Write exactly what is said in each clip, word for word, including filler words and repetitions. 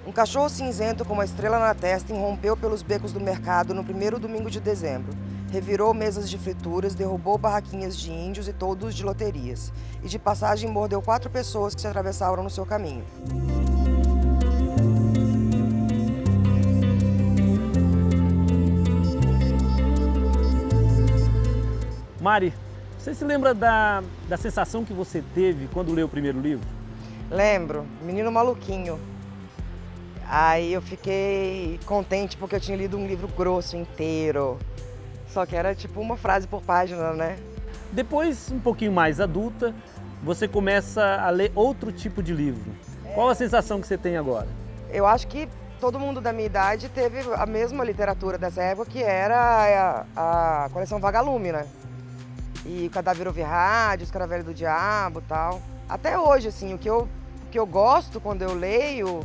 Um cachorro cinzento com uma estrela na testa irrompeu pelos becos do mercado no primeiro domingo de dezembro. Revirou mesas de frituras, derrubou barraquinhas de índios e toldos de loterias. E de passagem mordeu quatro pessoas que se atravessaram no seu caminho. Mari, você se lembra da, da sensação que você teve quando leu o primeiro livro? Lembro, menino maluquinho. Aí eu fiquei contente porque eu tinha lido um livro grosso inteiro. Só que era tipo uma frase por página, né? Depois, um pouquinho mais adulta, você começa a ler outro tipo de livro. Qual a sensação que você tem agora? Eu acho que todo mundo da minha idade teve a mesma literatura dessa época, que era a, a coleção Vagalume, né? E o Cadáver Ouve Rádio, Escaravelho do Diabo e tal. Até hoje, assim, o que, eu, o que eu gosto quando eu leio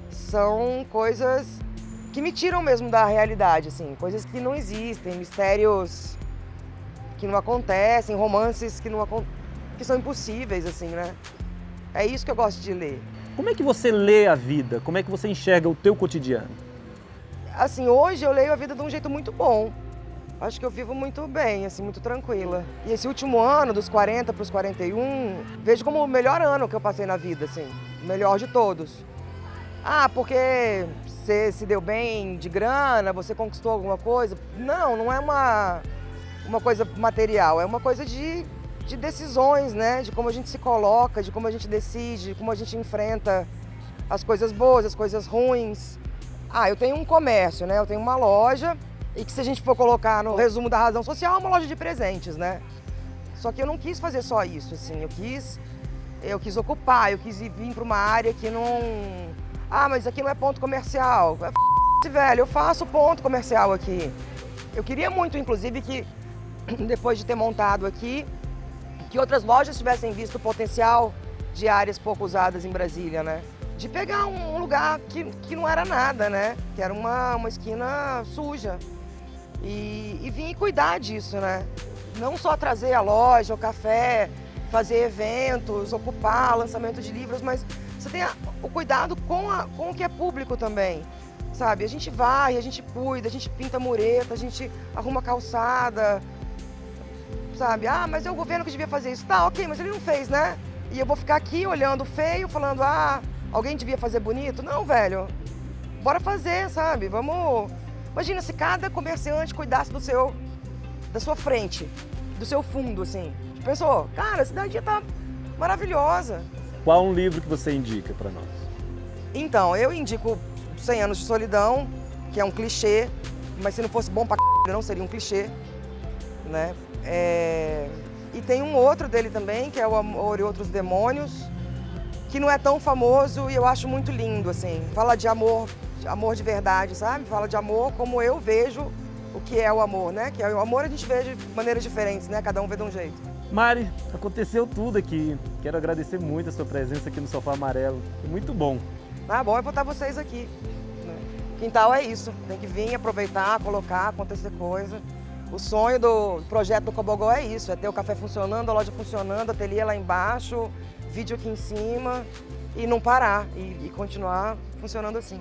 são coisas que me tiram mesmo da realidade, assim. Coisas que não existem, mistérios que não acontecem, romances que, não, que são impossíveis, assim, né? É isso que eu gosto de ler. Como é que você lê a vida? Como é que você enxerga o teu cotidiano? Assim, hoje eu leio a vida de um jeito muito bom. Acho que eu vivo muito bem, assim, muito tranquila. E esse último ano, dos quarenta para os quarenta e um, vejo como o melhor ano que eu passei na vida, assim. O melhor de todos. Ah, porque você se deu bem de grana, você conquistou alguma coisa? Não, não é uma, uma coisa material, é uma coisa de, de decisões, né? De como a gente se coloca, de como a gente decide, de como a gente enfrenta as coisas boas, as coisas ruins. Ah, eu tenho um comércio, né? Eu tenho uma loja. E que se a gente for colocar no resumo da razão social, é uma loja de presentes, né? Só que eu não quis fazer só isso, assim, eu quis, eu quis ocupar, eu quis vir para uma área que não... Ah, mas aqui não é ponto comercial. É f... velho, eu faço ponto comercial aqui. Eu queria muito, inclusive, que depois de ter montado aqui, que outras lojas tivessem visto o potencial de áreas pouco usadas em Brasília, né? De pegar um lugar que, que não era nada, né? Que era uma, uma esquina suja. E, e vir cuidar disso, né? Não só trazer a loja, o café, fazer eventos, ocupar lançamento de livros, mas você tem a, o cuidado com, a, com o que é público também, sabe? A gente vai, a gente cuida, a gente pinta mureta, a gente arruma calçada, sabe? Ah, mas é o governo que devia fazer isso. Tá, ok, mas ele não fez, né? E eu vou ficar aqui olhando feio, falando, ah, alguém devia fazer bonito? Não, velho, bora fazer, sabe? Vamos... Imagina se cada comerciante cuidasse do seu, da sua frente, do seu fundo, assim. Pensou, cara, a cidade tá maravilhosa. Qual um livro que você indica para nós? Então, eu indico cem anos de solidão, que é um clichê, mas se não fosse bom pra c... não seria um clichê, né? É... E tem um outro dele também, que é O Amor e Outros Demônios, que não é tão famoso e eu acho muito lindo, assim. Fala de amor, de amor de verdade, sabe? Fala de amor como eu vejo o que é o amor, né? Que é o amor a gente vê de maneiras diferentes, né? Cada um vê de um jeito. Mari, aconteceu tudo aqui. Quero agradecer muito a sua presença aqui no Sofá Amarelo. Foi muito bom. Ah, bom é botar vocês aqui. Né? Quintal é isso. Tem que vir, aproveitar, colocar, acontecer coisa. O sonho do projeto do Cobogó é isso, é ter o café funcionando, a loja funcionando, ateliê lá embaixo, vídeo aqui em cima e não parar e, e continuar funcionando assim.